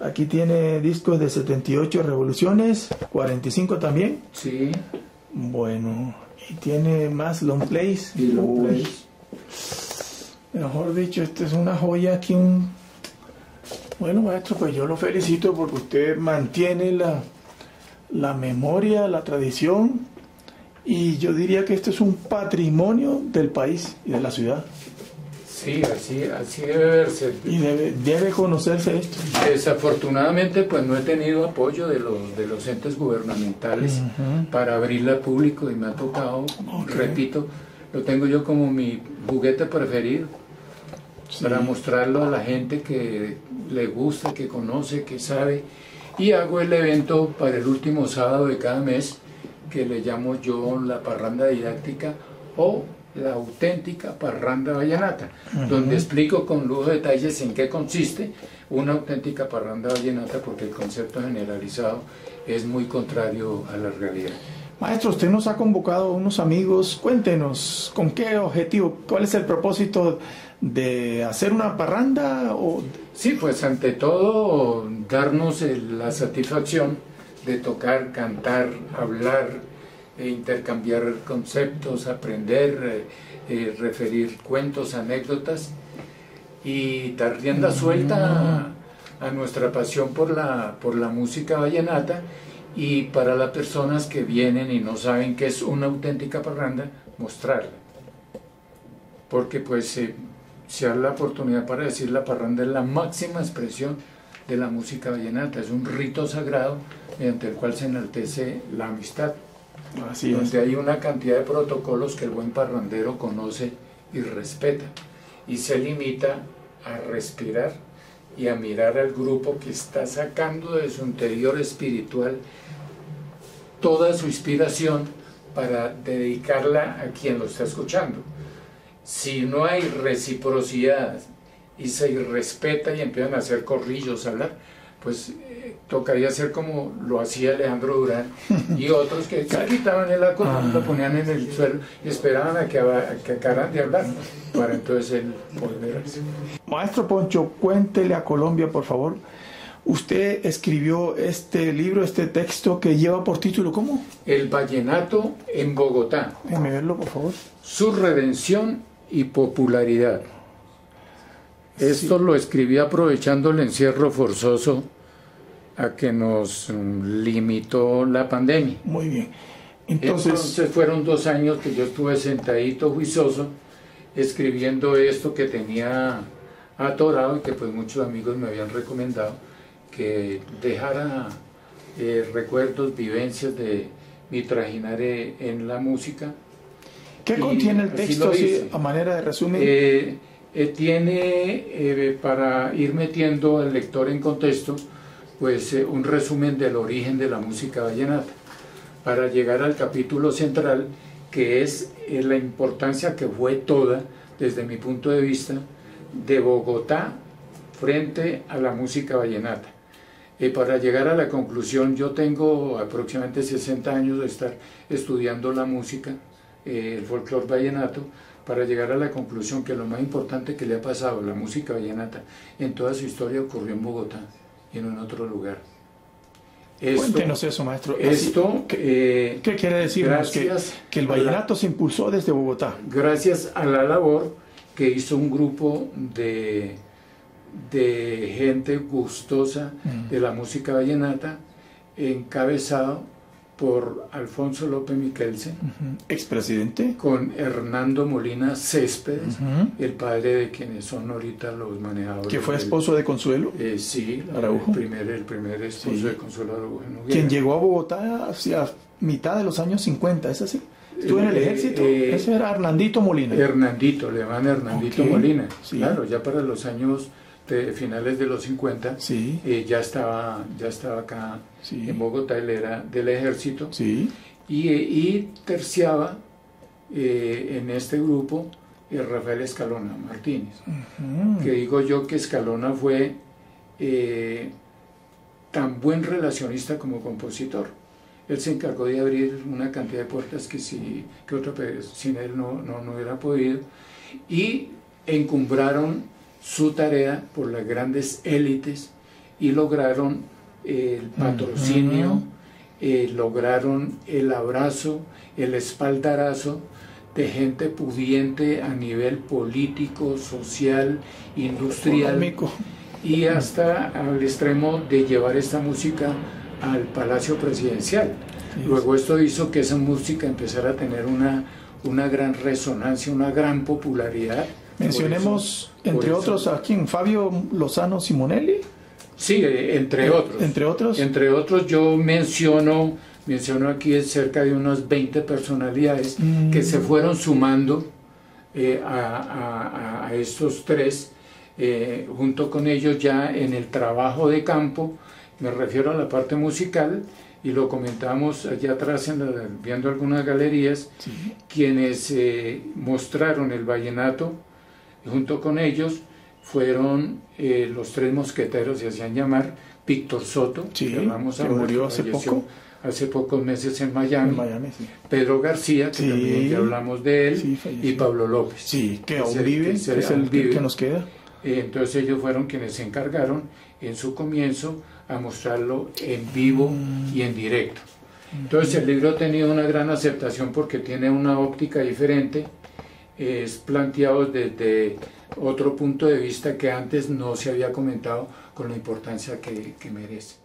Aquí tiene discos de 78 revoluciones, 45 también. Sí. Bueno, y tiene más long plays. Y long plays. Mejor dicho, esta es una joya aquí. Bueno, maestro, pues yo lo felicito porque usted mantiene la memoria, la tradición, y yo diría que esto es un patrimonio del país y de la ciudad. Sí, así debe verse. Y debe conocerse esto. Desafortunadamente, pues no he tenido apoyo de los entes gubernamentales para abrirla al público, y me ha tocado, repito, lo tengo yo como mi juguete preferido, para mostrarlo a la gente que le gusta, que conoce, que sabe. Y hago el evento para el último sábado de cada mes, que le llamo yo la parranda didáctica o la auténtica parranda vallenata, donde explico con lujo de detalles en qué consiste una auténtica parranda vallenata, porque el concepto generalizado es muy contrario a la realidad. Maestro, usted nos ha convocado a unos amigos. Cuéntenos, ¿con qué objetivo? ¿Cuál es el propósito de hacer una parranda? Sí, pues ante todo darnos la satisfacción de tocar, cantar, hablar, intercambiar conceptos, aprender, referir cuentos, anécdotas, y dar rienda suelta a nuestra pasión por la música vallenata. Y para las personas que vienen y no saben qué es una auténtica parranda, mostrarla, porque pues se da la oportunidad para decir la parranda es la máxima expresión de la música vallenata, es un rito sagrado mediante el cual se enaltece la amistad. Así donde es. hay una cantidad de protocolos que el buen parrandero conoce y respeta, y se limita a respirar y a mirar al grupo que está sacando de su interior espiritual toda su inspiración para dedicarla a quien lo está escuchando. Si no hay reciprocidad y se irrespeta y empiezan a hacer corrillos, a hablar, pues tocaría hacer como lo hacía Alejandro Durán y otros que quitaban el acordeón, lo ponían en el suelo y esperaban a que acabaran de hablar para entonces él volver a hacer. Maestro Poncho, cuéntele a Colombia, por favor. Usted escribió este libro, este texto que lleva por título, ¿cómo? El vallenato en Bogotá. Déjeme verlo, por favor. Su redención y popularidad. Esto lo escribí aprovechando el encierro forzoso a que nos limitó la pandemia. Muy bien. Entonces fueron 2 años que yo estuve sentadito juicioso escribiendo esto que tenía atorado, y que pues muchos amigos me habían recomendado que dejara recuerdos, vivencias de mi trajinar en la música. ¿Qué contiene el texto, así, a manera de resumen? Tiene, para ir metiendo al lector en contexto, pues un resumen del origen de la música vallenata, para llegar al capítulo central, que es la importancia que fue toda, desde mi punto de vista, de Bogotá frente a la música vallenata. Para llegar a la conclusión, yo tengo aproximadamente 60 años de estar estudiando la música, el folclore vallenato, para llegar a la conclusión que lo más importante que le ha pasado a la música vallenata en toda su historia ocurrió en Bogotá y no en otro lugar. Cuéntenos eso, maestro. ¿Qué quiere decirnos? Que el vallenato se impulsó desde Bogotá. Gracias a la labor que hizo un grupo de gente gustosa de la música vallenata, encabezado por Alfonso López Michelsen, expresidente, con Hernando Molina Céspedes, el padre de quienes son ahorita los manejadores. ¿Que fue esposo de Consuelo? Sí, Araujo. el primer esposo de Consuelo Araujo. Quien llegó a Bogotá hacia mitad de los años 50, ¿es así? ¿Estuvo en el ejército? Ese era Hernandito Molina. Le van Hernandito Molina. Sí. Claro, ya para los años finales de los 50, ya estaba acá en Bogotá. Él era del ejército, y terciaba en este grupo Rafael Escalona Martínez, que digo yo que Escalona fue tan buen relacionista como compositor. Él se encargó de abrir una cantidad de puertas que sin él no hubiera podido, y encumbraron su tarea por las grandes élites y lograron el patrocinio, lograron el abrazo, el espaldarazo de gente pudiente a nivel político, social, industrial, económico, y hasta al extremo de llevar esta música al Palacio Presidencial. Sí. Luego esto hizo que esa música empezara a tener una gran resonancia, una gran popularidad. Mencionemos, entre otros, ¿a quién? ¿Fabio Lozano Simonelli? Sí, entre otros. ¿Entre otros? Entre otros, yo menciono aquí cerca de unas 20 personalidades que se fueron sumando a estos tres, junto con ellos ya en el trabajo de campo. Me refiero a la parte musical, y lo comentamos allá atrás viendo algunas galerías, sí, quienes mostraron el vallenato junto con ellos fueron los tres mosqueteros, se hacían llamar. Víctor Soto, sí, que murió hace pocos meses en Miami, sí. Pedro García, que sí, también ya hablamos de él, sí, y Pablo López, sí, que aún vive, es el que nos queda. Entonces ellos fueron quienes se encargaron en su comienzo a mostrarlo en vivo y en directo. Entonces el libro ha tenido una gran aceptación porque tiene una óptica diferente, es planteado desde otro punto de vista que antes no se había comentado, con la importancia que merece.